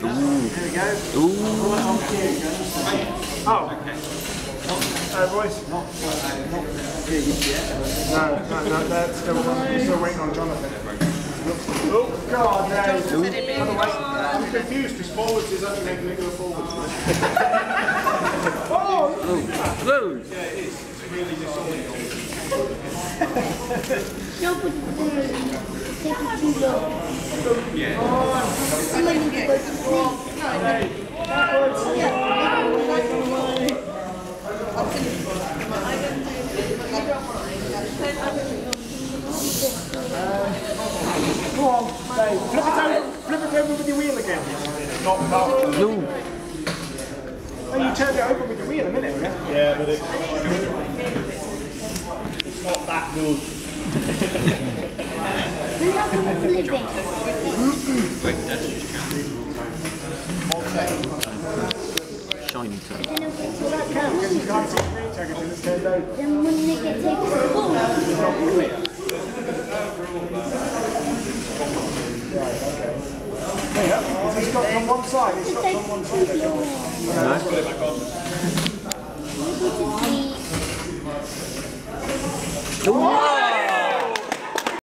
Here we go. Oh. Boys. Not big yet. No, that's still waiting on Jonathan. Oh, God, no. I'm confused because forwards is only making me go forwards. Oh! Blue! Yeah, it is. It's really dissolving. No, but take it too low. Yeah. Someone needs to go to sleep. Go on, Dave. Flip it over with your wheel again. Not powerful. Blue! Oh, you turned it over with your wheel a minute ago. Yeah, but it's not that good. We're not going to flip it. Shiny toe. Then if it's That count because you can't see the green tag until it's turned over. then when they get taken to the ball, Right, okay. Yeah, it's got from one side. It's got from one side. Maybe to be...